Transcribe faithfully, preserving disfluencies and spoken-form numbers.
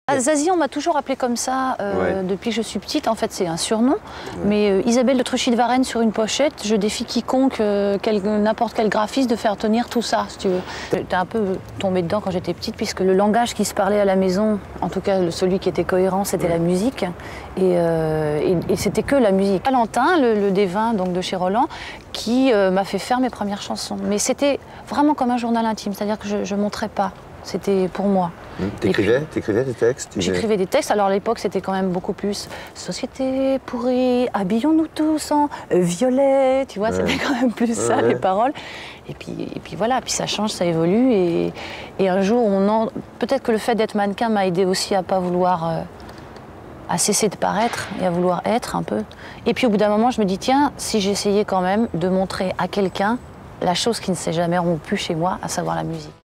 Ah, Zazie, on m'a toujours appelée comme ça euh, ouais. depuis que je suis petite. En fait, c'est un surnom. Ouais. Mais euh, Isabelle de Truchy de Varenne sur une pochette, je défie quiconque, euh, quel, n'importe quel graphiste, de faire tenir tout ça, si tu veux. J'étais un peu tombée dedans quand j'étais petite, puisque le langage qui se parlait à la maison, en tout cas celui qui était cohérent, c'était ouais. la musique. Et, euh, et, et c'était que la musique. Valentin, le, le Devin, donc de chez Roland, qui euh, m'a fait faire mes premières chansons. Mais c'était vraiment comme un journal intime, c'est-à-dire que je ne montrais pas. C'était pour moi. Mmh. T'écrivais T'écrivais des textes? J'écrivais des textes. Alors à l'époque, c'était quand même beaucoup plus « Société pourrie, habillons-nous tous en violet ». Tu vois, ouais. c'était quand même plus ouais, ça, ouais. les paroles. Et puis, et puis voilà, puis ça change, ça évolue. Et, et un jour, on en... peut-être que le fait d'être mannequin m'a aidé aussi à pas vouloir... Euh, à cesser de paraître et à vouloir être un peu. Et puis au bout d'un moment, je me dis, tiens, si j'essayais quand même de montrer à quelqu'un la chose qui ne s'est jamais rompue chez moi, à savoir la musique.